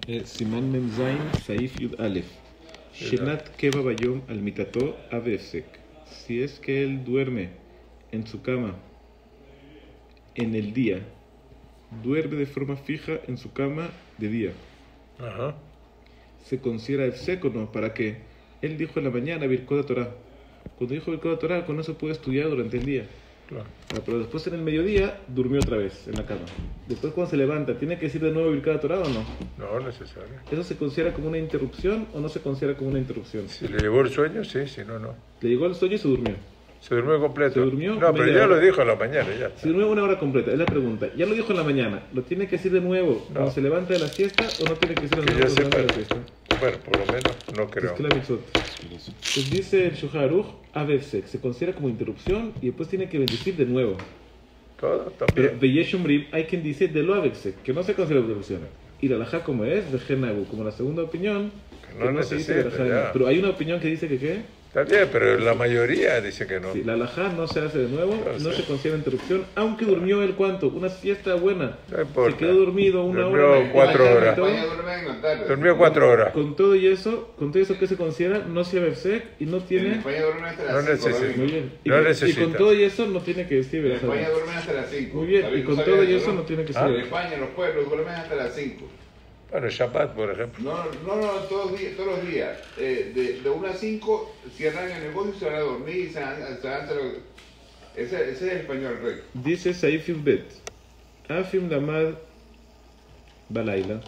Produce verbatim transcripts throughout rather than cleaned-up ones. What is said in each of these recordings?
Simán Mem Zain Saif Yud Aleph. Shenat Keva Bayom al Mitato Avefsek. Si es que él duerme en su cama en el día, duerme de forma fija en su cama de día. Ajá. ¿Se considera efsek o no? ¿Para qué? Él dijo en la mañana Birkot Torah. Cuando dijo Birkot Torah, con eso puede estudiar durante el día. Claro. Ah, pero después en el mediodía durmió otra vez en la cama. Después cuando se levanta, ¿tiene que decir de nuevo Birkat Torah o no? No, necesario. ¿Eso se considera como una interrupción o no se considera como una interrupción? Si le llegó el sueño, sí, si no, no. Le llegó el sueño y se durmió. Se durmió completo. Se durmió No, pero media ya hora. lo dijo a la mañana, ya. Se durmió una hora completa, es la pregunta. Ya lo dijo en la mañana, ¿lo tiene que decir de nuevo No. cuando se levanta de la siesta o no tiene que decir de Que nuevo ya cuando se levanta sepa. de la siesta? Bueno, por lo menos no Es creo. que la mitzvot. Pues dice el Shulchan Aruch, Avefsek, se considera como interrupción y después tiene que bendecir de nuevo. Todo Pero también. de Yeshum Rib hay quien dice de lo Avefsek, que no se considera interrupción. Y la halajá como es, de Genabu, como la segunda opinión, Que no se dice necesita, verajá. ya. Pero hay una opinión que dice que ¿qué? Está bien, pero la mayoría dice que no. Sí, la halajá no se hace de nuevo, No no sé. se considera interrupción, aunque durmió él cuánto, una siesta buena. No importa. Se quedó dormido una Durmió hora. cuatro con horas. todo- España duerme en la tarde. Durmió cuatro horas. Con todo y eso, con todo eso que se considera, no se Avefsek y no En tiene. España duermen hasta No las cinco. necesita. David. Muy bien. Y, No con, y necesita. con todo y eso no tiene que decir En verajá. España duermen hasta las cinco. Muy bien, David, y ¿tú con sabías todo y eso, eso no tiene que Ah. ser. En España los pueblos duermen hasta las cinco. Bueno, Shabbat, por ejemplo. No, no, no, todos, los días, todos los días. Eh, de, de una a cinco cierran el negocio y se van a dormir y se van, se van a hacer lo- ese, ese es el español rey. Dice Saif Bet, Afim Lamad Balaila.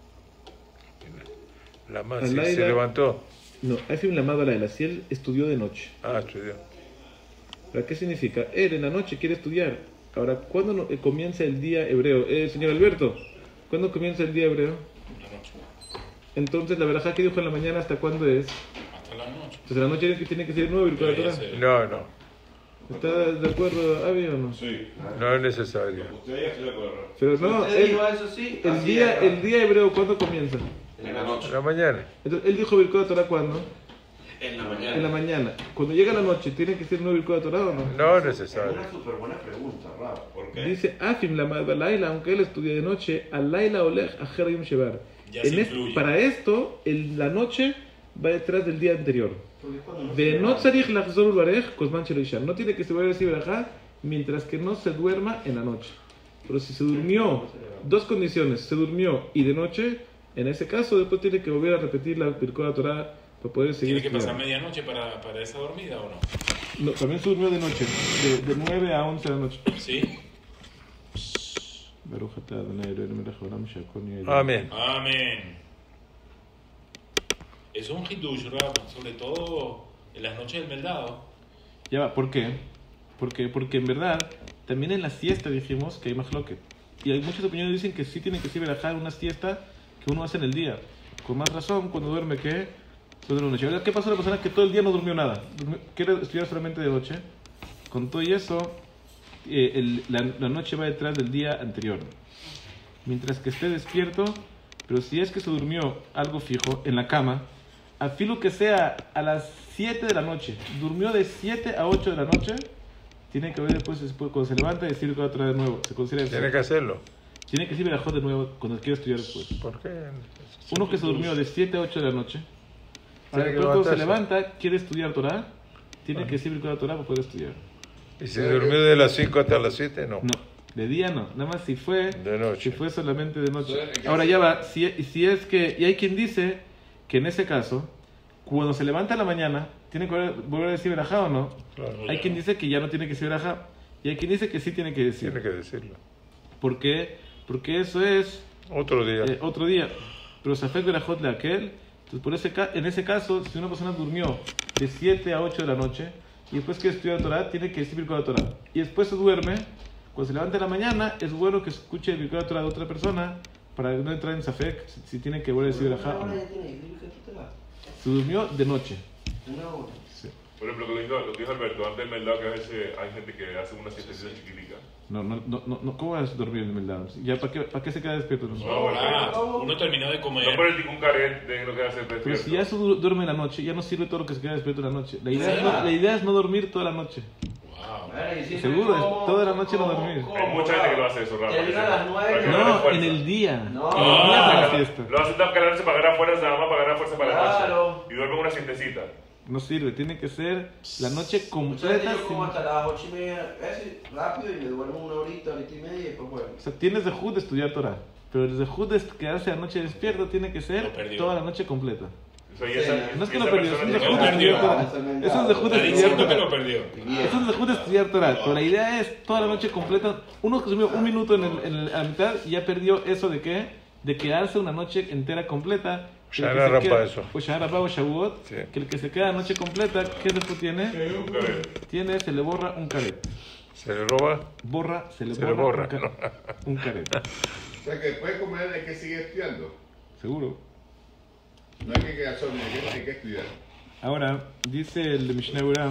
La más sí, Alaila- se levantó. No, Afim Lamad Balaila, si él estudió de noche. Ah, estudió. ¿Para qué significa? Él en la noche quiere estudiar. Ahora, ¿cuándo no- eh, comienza el día hebreo? Eh, señor Alberto, ¿cuándo comienza el día hebreo? La noche. Entonces, la verajá que dijo en la mañana, ¿hasta cuándo es? Hasta la noche. Entonces, la noche tiene que ser nuevo y Debería ser. No, no. ¿Está de acuerdo, Avi, o no? Sí. No es necesario. Usted ya estoy de acuerdo. Pero no, Usted él- dijo eso sí. el, así día, es. el día hebreo, ¿cuándo comienza? En la noche. En la mañana. Entonces, él dijo Birkot Torah, ¿cuándo? En la mañana. En la mañana. Cuando llega la noche, ¿tiene que ser nuevo Birkot Torah o no? No es Es necesario. una súper buena pregunta, Rab. ¿Por qué? Dice Afim la Laila, aunque él estudia de noche, al Laila Olej a Yom Shevar. Ya En se es- influye. para esto, el- la noche va detrás del día anterior. Porque cuando no De se no levanta- tzarich lachzor ulbarej, kosman shelo ishan. No tiene que se vaya a decir verajá mientras que no se duerma en la noche. Pero si se durmió, dos condiciones, se durmió y de noche, en ese caso después tiene que volver a repetir la Birkot Torah para poder seguir ¿Tiene que pasar estudiando. medianoche para, para esa dormida o no? No, también se durmió de noche, de, de nueve a once de la noche. Sí. Baruch atah Adonai Eloheinu melech haolam she'akol nהיה לו. Amén. Amén. Eso es un hidush, Rab, sobre todo en las noches del meldado. Ya va, ¿por qué? Porque, porque en verdad, también en la siesta dijimos que hay mahloket. Y hay muchas opiniones que dicen que sí tiene que ser verajá una siesta que uno hace en el día. Con más razón, cuando duerme, que duerme de noche. Ahora, ¿qué pasó a la persona que todo el día no durmió nada? Durmió- quiere estudiar solamente de noche. Con todo y eso, eh, el- la, la noche va detrás del día anterior. Mientras que esté despierto, pero si es que se durmió algo fijo en la cama, a filo que sea a las siete de la noche, durmió de siete a ocho de la noche, tiene que ver después, después cuando se levanta y decir que va a traer de nuevo. Se considera Tiene que hacerlo. tiene que decir verajot de nuevo cuando quiera estudiar después. ¿Por qué? Uno que se durmió de siete a ocho de la noche, Tiene que después cuando se levantarse. levanta, quiere estudiar Torah, tiene que decir la Torah para poder estudiar. ¿Y si durmió de las cinco hasta las siete? No. No, de día no, nada más si fue De noche. si fue solamente de noche. Entonces, ¿qué Ahora hace? ya va, si, si es que, y hay quien dice que en ese caso, cuando se levanta en la mañana, tiene que volver, volver a decir verajá o no. Claro. Hay quien dice que ya no tiene que decir verajá, y hay quien dice que sí tiene que decir. Tiene que decirlo. ¿Por qué? Porque eso es Otro día. eh, otro día. Pero Safek verajot de aquel, entonces por ese, ca- en ese caso, si una persona durmió de siete a ocho de la noche, y después que estudia Torah, tiene que decir Birkot Torah. Y después se duerme, cuando se levanta en la mañana, es bueno que escuche el Birkot Torah de otra persona, para no entrar en Safek, si, si tiene que volver a decir verajá o Una no. hora ya tiene, dile que quítala. Se durmió de noche. Una hora. Sí. Por ejemplo, lo que dijo, lo que dijo Alberto, antes del meldado, que a veces hay gente que hace una siestecita chiquitica. No, no, no, no, no, ¿cómo vas a dormir en el meldado? ¿Ya para qué, para qué se queda despierto? No? No, Ah, uno terminó de comer. No por el ningún caret de lo que hace el Pero despierto. si ya se du- duerme en la noche, ya no sirve todo lo que se queda despierto en la noche. La idea, es no, ¿Será? la idea es no dormir toda la noche. Wow. Bueno, Bueno, y si Seguro, me como, toda la noche no como, dormir. como, Hay mucha gente que lo hace eso, Rafa. Termina a las nueve. Para que que- no No, fuerza. en el día. No. En el día para la Ah, siesta. lo hacen tan calarse para ganar fuerza, nada más para ganar fuerza para la Claro. noche. Y duermen una siestecita. No sirve, tiene que ser la noche Muchas veces completa. yo como sin- hasta las ocho y media, ese, rápido, y me duermo una horita, horita y media y después vuelvo. O sea, tienes de Jud de estudiar Torah. Pero el de Jud de quedarse la noche despierto tiene que ser Lo perdió. toda la noche completa. O sea, y Sí, esa, No es y que esa lo perdió, es persona un de tiene- Jud de Lo perdió. estudiar Torah. Eso es de Jud de Está estudiar diciendo que Torah. lo perdió. Eso es de Jud de estudiar Torah. Pero la idea es toda la noche completa. Uno que subió un minuto en, el, en el- a la mitad y ya perdió eso de qué? De quedarse una noche entera completa. Que el que Shana se Rapa queda- eso. O Shana Rapa o Shavuot. Sí. Que el que se queda la noche completa, ¿qué después tiene? Un caret. Tiene, se le borra un caret. Se le roba. Borra, se le Se le borra, borra, un, ca- un caret. O sea que después de comer hay que seguir estudiando. Seguro. No hay que quedar solo, hay que, hay que estudiar. Ahora, dice el de Mishnah Berurah,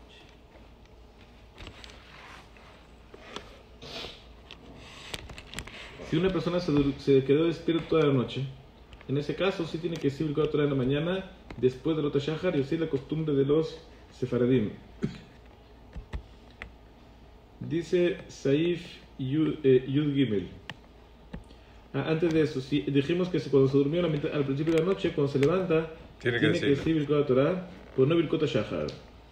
si una persona se, dur- se quedó despierto toda la noche, en ese caso sí tiene que decir el Torah en la mañana, después del Ota Shahar, y así es la costumbre de los sefaradim. Dice Saif Yud, eh, Yud Gimel. Ah, antes de eso, si dijimos que si cuando se durmió a la mitad- al principio de la noche, cuando se levanta, Tiene que decirlo. decir Birkot Torah, pero no Birkot Shahar.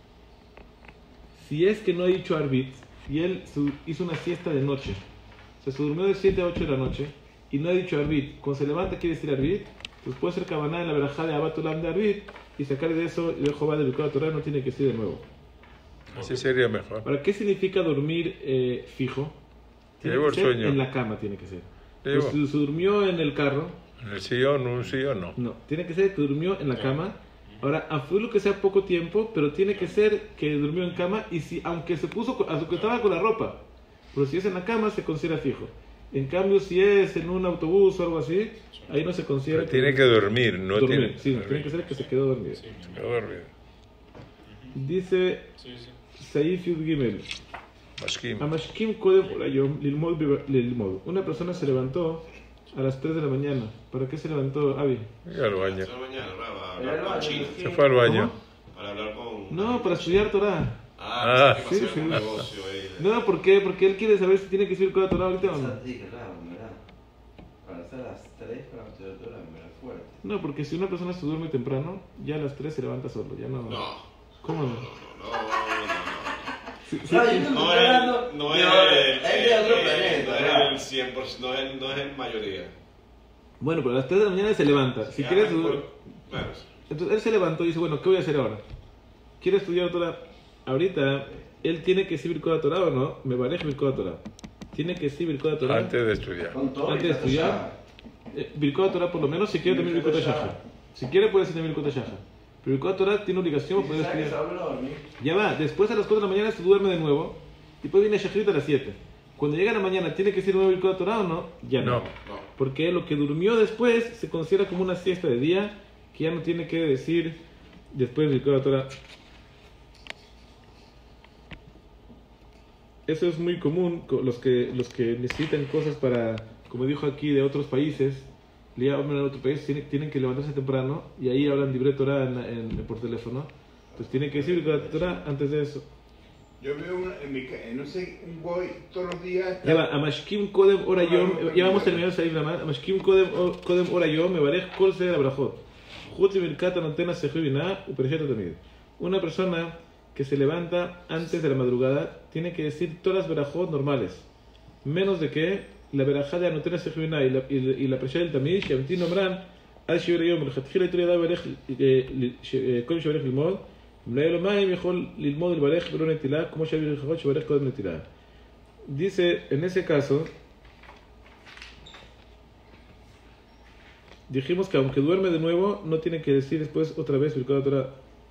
Si es que no ha dicho Arbit, y él su- hizo una siesta de noche, o sea, se durmió de siete a ocho de la noche, y no ha dicho Arbit, cuando se levanta quiere decir Arbit, pues puede ser Kabaná en la verajá de Abatulam de Arbit, y sacar de eso, y de Jehová de Birkot Torah no tiene que decir de nuevo. Así sería mejor. Ahora, ¿qué significa dormir eh, fijo? Tiene Llevo que el ser sueño. en la cama, tiene que ser. Llevo. Pues, si se durmió en el carro, En el sillón, un sillón no. no, tiene que ser que durmió en la cama. Ahora, fue lo que sea poco tiempo, pero tiene que ser que durmió en cama y si, aunque se puso, con- aunque estaba con la ropa, pero si es en la cama se considera fijo. En cambio, si es en un autobús o algo así, ahí no se considera. Pero tiene que dormir, no dormir. tiene. Sí, tiene que ser que se quedó dormido. Sí, Se quedó dormido. Dice sí, sí. Saif Yud Gimel. Maskim. Amashkim Kodem Olayom Lilmod Biba- Lilmod. Una persona se levantó a las tres de la mañana. ¿Para qué se levantó, Avi? Ir al baño. Esta mañana, Raba, Era hablar el con baño, China. ¿sí? Se fue al baño. Para hablar con. No, para estudiar Torah. Ah, Ah, sí, sí, sí. sí. Un negocio ahí. No, ¿por qué? Porque él quiere saber si tiene que subir con la Torah ahorita o no. Sí, claro, ¿verdad? Para hacer las tres para estudiar Torah, ¿verdad? Fuerte. No, porque si una persona se duerme temprano, ya a las tres se levanta solo. Ya no. No. ¿Cómo no? No, no, no, no. Sí, sí, No, sí. yo No estoy hablando- es, no no, es, es de otro eh, planeta, no ¿verdad? es el cien por ciento, no es, no es el mayoría. Bueno, pero a las tres de la mañana se levanta. Si Ya, quieres. por- Bueno, Entonces él se levantó y dice, bueno, ¿qué voy a hacer ahora? ¿Quiere estudiar Torah? Ahorita, él tiene que decir Birkot Torah o no, me parece Birkot Torah. Tiene que decir Birkot Torah. Antes de estudiar. Con todo. Antes de estudiar, eh, Birkot Torah por lo menos, si quiere también Birkot Shahar. Si quiere puede decir también Birkot Shahar. Pero Birkot Torah tiene obligación para poder ¿Sabes que se estudiar. habla a dormir? Ya va, después a las cuatro de la mañana se duerme de nuevo. Y después viene Shachrit a las siete. Cuando llega la mañana, ¿tiene que decir nuevo Birkot Torah o no? Ya no. No. no. Porque lo que durmió después se considera como una siesta de día que ya no tiene que decir después de Birkot Torah. Eso es muy común, co- los que, los que necesitan cosas para, como dijo aquí, de otros países, le llaman a otro país, tienen, tienen que levantarse temprano y ahí hablan libre Torah en, en- por teléfono. Entonces tienen que decir Birkot Torah antes de eso. Yo veo una, en mi, ca- no sé, un boy todos los días. Ya va, Amashkim Kodem Orayom, ya vamos terminando esa isla más. Amashkim Kodem O- Kodem Orayom, me varech kol seder abrajot. Jut mirkat anotena sejubina uperjeta tamid. Una persona que se levanta antes de la madrugada tiene que decir todas las verajot normales. Menos de que la verajá de anotena sejubina y la, y, la- y la presha del tamid, shamtin nomran, al shiver yom, el jatjil estoy da varech kol shiverech limod. מנהל המים יכול ללמוד לברך ולא נטילה, כמו שהביא לכחות שברך קודם נטילה. Dice, en ese caso, dijimos que aunque duerme de nuevo, no tiene que decir después otra vez Birkot Torah.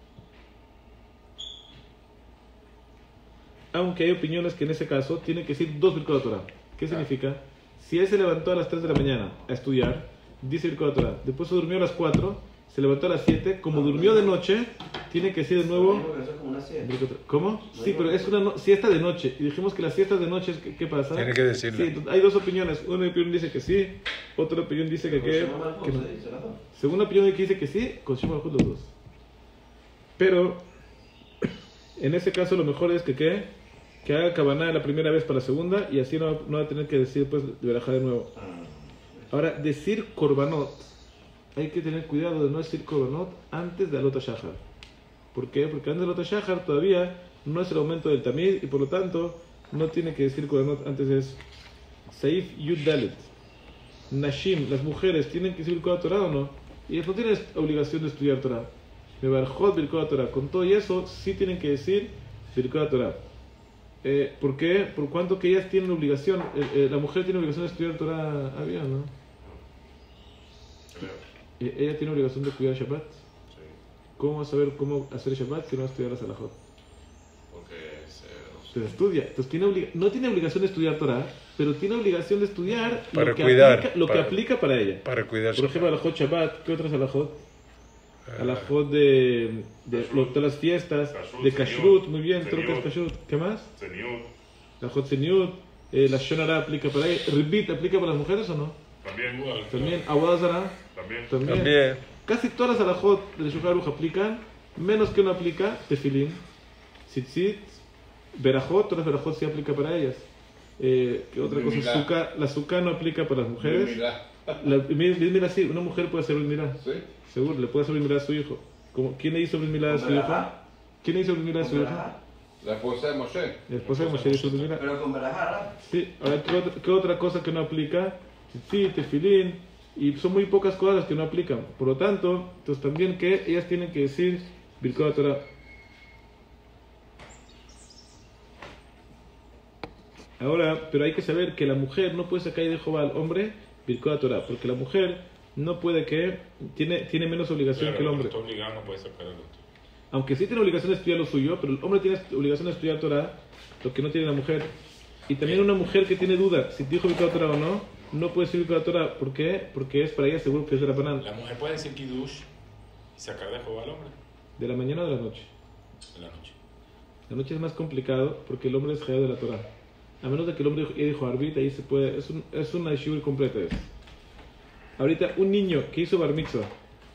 Aunque hay opiniones que en ese caso tiene que decir dos Birkot Torah. ¿Qué significa? Si él se levantó a las tres de la mañana a estudiar, dice Birkot Torah. Después se durmió a las cuatro, se levantó a las siete. Como durmió de noche, tiene que decir de nuevo Eso es como una siesta. Birkot Torah. ¿Cómo? Sí, pero es una no- siesta de noche. Y dijimos que las siestas de noche, ¿qué, qué pasa? Tiene que decirlo. Sí, entonces, hay dos opiniones. Una opinión dice que sí, otra opinión dice que, que, que no. Según la opinión de que dice que sí, con Shimon Malchut los dos. Pero, en ese caso lo mejor es que, ¿qué? que haga Kabaná la primera vez para la segunda y así no, no va a tener que decir pues de verajá de nuevo. Ahora, decir korbanot, hay que tener cuidado de no decir korbanot antes de Alot HaShahar. ¿Por qué? Porque antes de Alot HaShahar todavía no es el aumento del tamid y por lo tanto no tiene que decir korbanot antes de eso. Saif Yud Dalet. Nashim, las mujeres, ¿tienen que decir Birkot Torah o no? Ellas no tienen obligación de estudiar Torah. Mebarjot Birkot Torah. Con todo y eso, sí tienen que decir Birkot Torah. Eh, ¿Por qué? Por cuanto que ellas tienen obligación, eh, eh, la mujer tiene obligación de estudiar Torah, había, ¿no? Eh, ella tiene obligación de cuidar Shabbat. Sí, ¿Cómo va a saber cómo hacer Shabbat si no va a estudiar la Salahot? porque se, Pero estudia. Entonces tiene obliga- no tiene obligación de estudiar Torah, pero tiene obligación de estudiar Para lo, que, cuidar, aplica, lo para- que aplica para ella. Para cuidarse. Por ejemplo, Alajot Shabbat, ¿qué otras Alajot? Ah, Alajot de, de, Kashrut. de todas las fiestas, Kashrut, de Zeniut. Kashrut, muy bien, todo lo que es Zeniut. Kashrut. ¿Qué más? Zeniut, Alajot Zeniut, eh, la Shonara aplica para ella. Ribit aplica para las mujeres o no? también, Igual, También, Awadazara, también. también. También. Casi todas las Alajot del Shulchan Aruch aplican, menos que no aplica, Tefilín, Tzitzit, Berajot, todas las Berajot sí aplica para ellas. Eh, ¿Qué otra cosa? Milá. Sukkah, la Sukkah no aplica para las mujeres. Mira, La, mira, mira, sí, una mujer puede hacer Milá. ¿sí? Seguro, le puede hacer Milá a su hijo. ¿Cómo? ¿Quién le hizo Milá a su hijo? ¿Quién le hizo Milá a su hijo? La esposa de Moshe. La esposa de Moshe hizo Milá. Pero con Barajara. Sí, ahora, ¿qué otra, qué otra cosa que no aplica? Sí, tefilín, y son muy pocas cosas las que no aplican. Por lo tanto, entonces también que ellas tienen que decir Birkot Torah. Ahora, pero hay que saber que la mujer no puede sacar de Jehová al hombre Birkot Torah, porque la mujer no puede que, tiene, tiene menos obligación Claro, que el hombre. Está obligado, no puede sacar el otro. Aunque sí tiene obligación de estudiar lo suyo, pero el hombre tiene obligación de estudiar Torah, lo que no tiene la mujer. Y también una mujer que tiene duda si dijo Birkot Torah o no, no puede decir Birkot Torah. ¿Por qué? Porque es para ella seguro que es de la Rabanán. La mujer puede decir Kiddush y sacar de Jehová al hombre ¿De la mañana o de la noche? en la noche. La noche es más complicado porque el hombre es Jayá de la Torah. A menos de que el hombre ya dijo Arbit, ahí se puede. Es, un, es una shiur completa. Es. Ahorita, un niño que hizo Bar Mitzvah,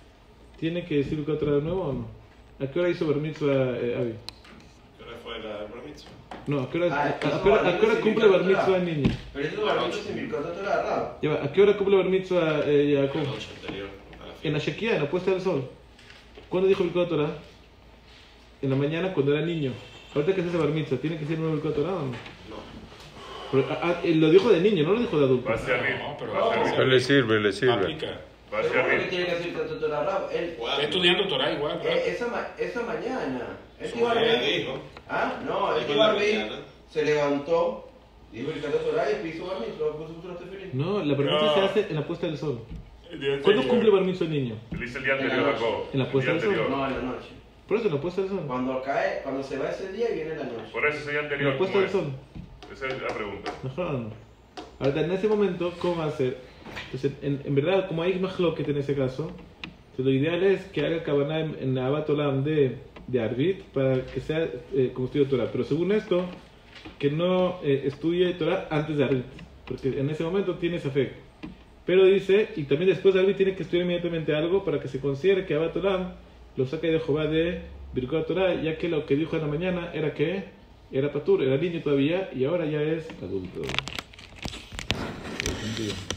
¿tiene que decir Birkot Torah de nuevo o no? ¿A qué hora hizo Bar Mitzvah, eh, Avi? ¿Qué hora fue la bar mitzvah? No, ¿a qué hora, Ah, a, hizo a qué hora, Bar a qué hora Mitzvah cumple sin Bar Birkot Mitzvah Torah. el niño? Pero eso lo sin Birkot Torah, Rab. Ya va, ¿a qué hora cumple Bar Mitzvah eh, Jacob? La noche anterior a la En fiesta. la Shekia, en la puesta del sol. ¿Cuándo dijo Birkot Torah? En la mañana cuando era niño. Ahorita que se hace Bar Mitzvah, ¿tiene que ser nuevo Birkot Torah o no? No. Pero, ah, ah, él lo dijo de niño, no lo dijo de adulto. Va a ser No, pero va a va a ser Le sirve, le sirve. Aplica. Va a Seguro que ser tiene que decir Birkot Torah, Rab. Él, ¿Cuándo? Estudiando Torah igual, claro. eh, esa, ma- esa mañana. Él Eso iba a me ver. dijo. Ah, no, él Dijo iba a en la ver. mañana. Se levantó, dijo Birkot Torah y hizo Bar Mitzvah, puso puso los tefilín. No, la Bar Mitzvah No. se hace en la puesta del sol. El día ¿Cuándo anterior. cumple Bar Mitzvah el niño? Lo hice el día En la anterior, noche. Jacob. En la El puesta día del sol. anterior. No, en la noche. Por eso en la puesta del sol. Cuando cae, cuando se va ese día, viene la noche. Por eso ese día En anterior. la puesta ¿cómo del es? sol. Esa es la pregunta. Mejor no. Ahorita, en ese momento, ¿cómo va a ser? Entonces, en, en verdad, como hay mahloket en ese caso, entonces lo ideal es que haga Kavanah en, en la Abat Olam de, de Arbit para que sea eh, como estudio Torah. Pero según esto, que no eh, estudie Torah antes de Arbit, porque en ese momento tiene ese efecto. Pero dice, y también después de Arbit tiene que estudiar inmediatamente algo para que se considere que Abat Olam lo saca de Jehová de Birkot Torah, ya que lo que dijo en la mañana era que era patur, era niño todavía y ahora ya es adulto. Tiene sentido.